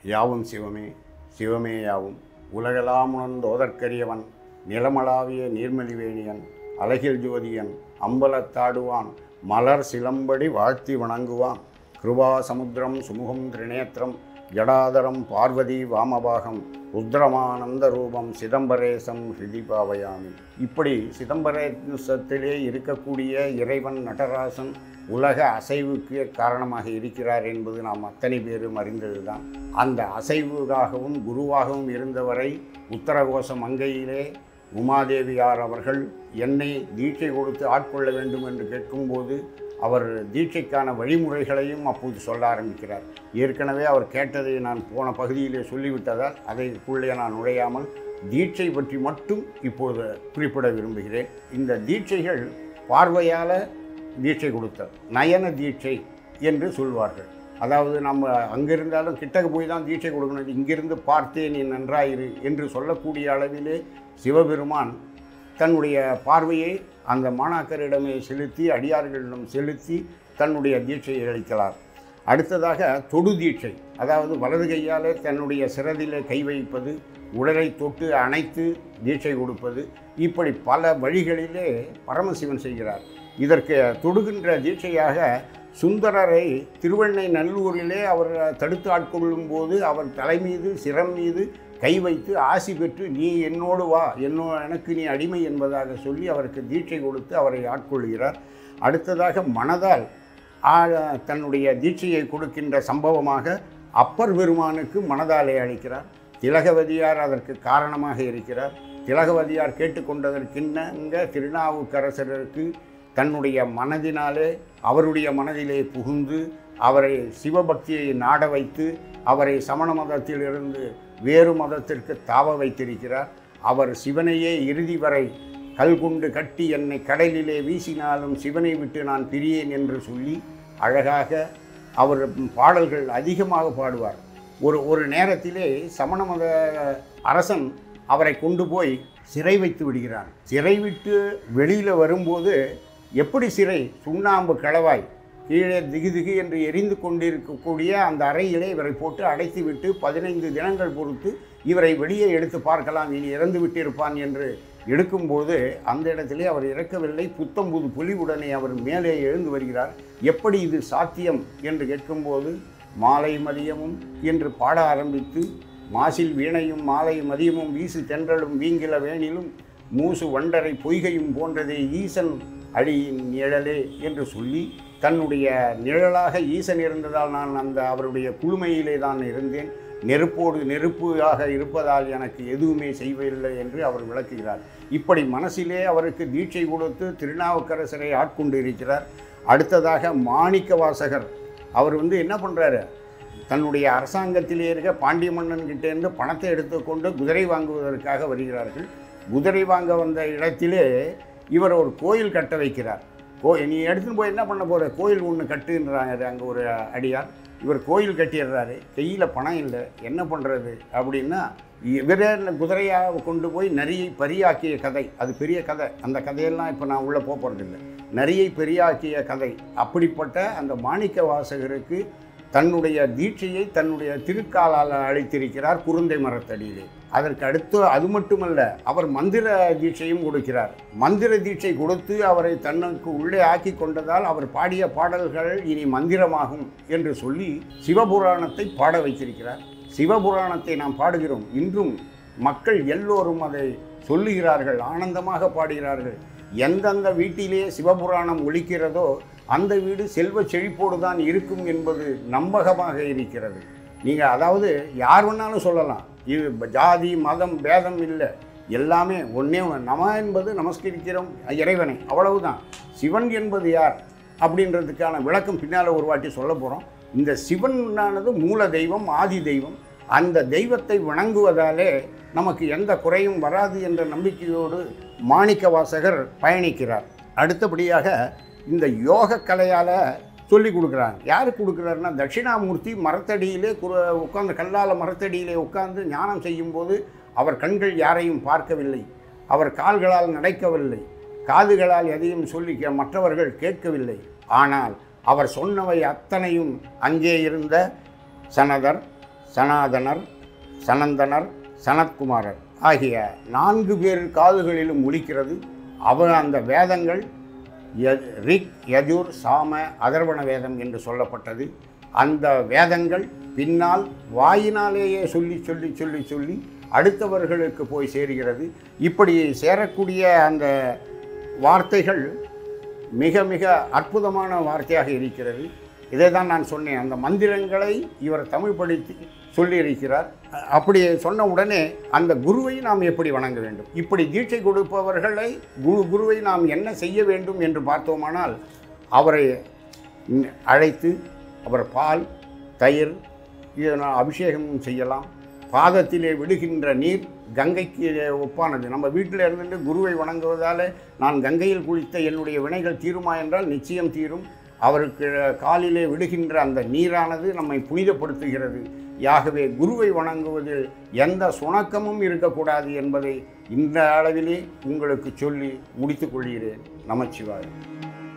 யாவும் சிவமே சிவமே யாவும் உலகெல்லாம் உணர்ந்தோதற்கரியவன் நிலமளாவிய நீர்மலிவேணியன் அழகில் ஜோதியன் அம்பலத்தாடுவான் மலர் சிலம்படி வாழ்த்தி வணங்குவான் கிருபா சமுத்திரம் சுமுகம் திரிநேத்திரம் ஜடாதரம் பார்வதி வாமபாகம் ருத்ரமானந்த ரூபம் சிதம்பரேசம் ஹிருதிபாவயாமி. இப்படி சிதம்பரேசத்திலே இருக்கக்கூடிய இறைவன் நடராசன் உலக அசைவுக்கு காரணமாக இருக்கிறார் என்பது நாம் அத்தனை பேரும் அறிந்ததுதான். அந்த அசைவுக்காகவும் குருவாகவும் இருந்தவரை உத்தரகோச மங்கையிலே உமாதேவியார் அவர்கள் என்னை தீட்சை கொடுத்து ஆட்கொள்ள வேண்டும் என்று கேட்கும்போது அவர் தீட்சைக்கான வழிமுறைகளையும் அப்போது சொல்ல ஆரம்பிக்கிறார். ஏற்கனவே அவர் கேட்டதை நான் போன பகுதியிலே சொல்லிவிட்டதால் அதைக்குள்ளே நான் நுழையாமல் தீட்சை பற்றி மட்டும் இப்போது குறிப்பிட விரும்புகிறேன். இந்த தீட்சைகள் பார்வையால் தீட்சை கொடுத்தார், நயன தீட்சை என்று சொல்வார்கள். அதாவது நம்ம அங்கிருந்தாலும் கிட்டக்கு போய் தான் தீட்சை கொடுக்கணும், இங்கிருந்து பார்த்தேன் நீ நன்றாயிரு என்று சொல்லக்கூடிய அளவிலே சிவபெருமான் தன்னுடைய பார்வையை அந்த மாணாக்கரிடமே செலுத்தி அடியார்களிடம் செலுத்தி தன்னுடைய தீட்சையை அளிக்கிறார். அடுத்ததாக தொடு தீட்சை, அதாவது வலது கையால் தன்னுடைய சிரதிலே கை வைப்பது, உடலை தொட்டு அணைத்து தீட்சை கொடுப்பது, இப்படி பல வழிகளிலே பரமசிவன் செய்கிறார். இதற்கு தொடுகின்ற தீட்சையாக சுந்தரரை திருவெண்ணை நல்லூரிலே அவர் தடுத்து ஆட்கொள்ளும் போது அவர் தலைமீது சிரம் மீது கை வைத்து ஆசி பெற்று நீ என்னோடு வா, எனக்கு நீ அடிமை என்பதாக சொல்லி அவருக்கு தீட்சை கொடுத்து அவரை ஆட்கொள்கிறார். அடுத்ததாக மனதால் தன்னுடைய தீட்சையை கொடுக்கின்ற சம்பவமாக அப்பர் பெருமானுக்கு மனதாலே அளிக்கிறார். திலகவதியார் அதற்கு காரணமாக இருக்கிறார். திலகவதியார் கேட்டுக்கொண்டதற்கின்னங்க திருநாவுக்கரசருக்கு தன்னுடைய மனதினாலே அவருடைய மனதிலே புகுந்து அவரை சிவபக்தியை நாட வைத்து அவரை சமண மதத்திலிருந்து வேறு மதத்திற்கு தாவ வைத்திருக்கிறார். அவர் சிவனையே இறுதி வரை கல் கொண்டு கட்டி என்னை கடலிலே வீசினாலும் சிவனை விட்டு நான் பிரியேன் என்று சொல்லி அழகாக அவர் பாடல்கள் அதிகமாக பாடுவார். ஒரு நேரத்திலே சமண மத அரசன் அவரை கொண்டு போய் சிறை வைத்து விடுகிறான். சிறை விட்டு வெளியில் வரும்போது எப்படி சிறை, சுண்ணாம்பு களவாய் கீழே திகு என்று எரிந்து கொண்டிருக்கக்கூடிய அந்த அறையிலே இவரை போட்டு அடைத்து விட்டு 15 தினங்கள் பொறுத்து இவரை வெளியே எடுத்து பார்க்கலாம், இனி இறந்து விட்டிருப்பான் என்று எடுக்கும்போது அந்த இடத்திலே அவர் இறக்கவில்லை. புத்தம்புது பொலிவுடனே அவர் மேலே எழுந்து வருகிறார். எப்படி இது சாத்தியம் என்று கேட்கும்போது மாலை மதியமும் என்று பாட ஆரம்பித்து மாசில் வீணையும் மாலை மதியமும் வீசு தென்றலும் வீங்கில வேணிலும் மூசு வண்டரை பொய்கையும் போன்றதே ஈசன் அடியின் நிழலே என்று சொல்லி தன்னுடைய நிழலாக ஈசன் இருந்ததால் நான் அந்த அவருடைய குளுமையிலே தான் இருந்தேன், நெருப்போடு நெருப்பாக இருப்பதால் எனக்கு எதுவுமே செய்வதில்லை என்று அவர் விளக்குகிறார். இப்படி மனசிலே அவருக்கு தீட்சை கொடுத்து திருநாவுக்கரசரை ஆட்கொண்டு இருக்கிறார். அடுத்ததாக மாணிக்க வாசகர் அவர் என்ன பண்ணுறாரு, தன்னுடைய அரசாங்கத்திலே இருக்க பாண்டிய மன்னன்கிட்டேருந்து பணத்தை எடுத்துக்கொண்டு குதிரை வாங்குவதற்காக வருகிறார்கள். குதிரை வாங்க வந்த இடத்திலே இவர் ஒரு கோயில் கட்ட வைக்கிறார். நீ எடுத்துன்னு போய் என்ன பண்ண போகிற, கோயில் ஒன்று கட்டுன்றாங்க அங்கே ஒரு அடியார். இவர் கோயில் கட்டிடுறாரு, கையில் பணம் இல்லை, என்ன பண்ணுறது அப்படின்னா இவரே குதிரையாக கொண்டு போய் நரியை பரியாக்கிய கதை, அது பெரிய கதை, அந்த கதையெல்லாம் இப்போ நான் உள்ளே போகிறதில்லை. நரியை பெரியாக்கிய கதை. அப்படிப்பட்ட அந்த மாணிக்க வாசகருக்கு தன்னுடைய தீட்சையை தன்னுடைய திருக்காலால் அளித்திருக்கிறார் குருந்தை மரத்தடியிலே. அதற்கு அடுத்து அது மட்டுமல்ல, அவர் மந்திர தீட்சையும் கொடுக்கிறார். மந்திர தீட்சை கொடுத்து அவரை தன்னுக்கு உள்ளே ஆக்கி கொண்டதால் அவர் பாடிய பாடல்கள் இனி மந்திரமாகும் என்று சொல்லி சிவபுராணத்தை பாட வைத்திருக்கிறார். சிவபுராணத்தை நாம் பாடுகிறோம், இன்றும் மக்கள் எல்லோரும் அதை சொல்லுகிறார்கள், ஆனந்தமாக பாடுகிறார்கள். எந்தெந்த வீட்டிலே சிவபுராணம் ஒலிக்கிறதோ அந்த வீடு செல்வ செழிப்போடு தான் இருக்கும் என்பது நம்பகமாக இருக்கிறது. நீங்கள் அதாவது யார் வேணாலும் சொல்லலாம், இது ஜாதி மதம் பேதம் இல்லை, எல்லாமே ஒன்றே நம என்பது நமஸ்கரிக்கிறோம் இறைவனை, அவ்வளவுதான். சிவன் என்பது யார் அப்படின்றதுக்கான விளக்கம் பின்னால் ஒரு வாட்டி சொல்ல போகிறோம். இந்த சிவனானது மூல தெய்வம், ஆதி தெய்வம். அந்த தெய்வத்தை வணங்குவதாலே நமக்கு எந்த குறையும் வராது என்ற நம்பிக்கையோடு மாணிக்க வாசகர் பயணிக்கிறார். அடுத்தபடியாக இந்த யோக கலையால் சொல்லி கொடுக்குறாங்க. யாருக்கு கொடுக்குறாருன்னா தட்சிணாமூர்த்தி மரத்தடியிலே உட்கார்ந்து கல்லால் மரத்தடியிலே உட்கார்ந்து ஞானம் செய்யும்போது அவர் கண்கள் யாரையும் பார்க்கவில்லை, அவர் கால்களால் நடக்கவில்லை, காதுகளால் எதையும் சொல்லி மற்றவர்கள் கேட்கவில்லை. ஆனால் அவர் சொன்னவை அத்தனையும் அங்கே இருந்த சனதர், சனாதனர், சனந்தனர், சனத்குமாரர் ஆகிய 4 பேர் காதுகளிலும் ஒலிக்கிறது. அந்த வேதங்கள் ரிக், யஜுர், சாம, அதர்வண வேதம் என்று சொல்லப்பட்டது. அந்த வேதங்கள் பின்னால் வாயினாலேயே சொல்லி சொல்லி சொல்லி சொல்லி அடுத்தவர்களுக்கு போய் சேருகிறது. இப்படி சேரக்கூடிய அந்த வார்த்தைகள் மிக மிக அற்புதமான வார்த்தையாக இருக்கிறது. இதை தான் நான் சொன்னேன். அந்த மந்திரங்களை இவர் தமிழ் படித்து சொல்லியிருக்கிறார். அப்படி சொன்ன உடனே அந்த குருவை நாம் எப்படி வணங்க வேண்டும், இப்படி தீட்சை கொடுப்பவர்களை குருவை நாம் என்ன செய்ய வேண்டும் என்று பார்த்தோமானால், அவரை அழைத்து அவர் பால், தயிர் இதனால் அபிஷேகம் செய்யலாம். பாதத்திலே விடுகின்ற நீர் கங்கைக்கு ஒப்பானது. நம்ம வீட்டில் இருந்துட்டு குருவை வணங்குவதால் நான் கங்கையில் குளித்த என்னுடைய வினைகள் தீருமா என்றால் நிச்சயம் தீரும். அவருக்கு காலிலே விடுகின்ற அந்த நீரானது நம்மை புனிதப்படுத்துகிறது. ஆகவே குருவை வணங்குவதில் எந்த சுணக்கமும் இருக்கக்கூடாது என்பதை இந்த அளவிலே உங்களுக்கு சொல்லி முடித்துக் கொள்கிறேன். நமச்சிவாயம்.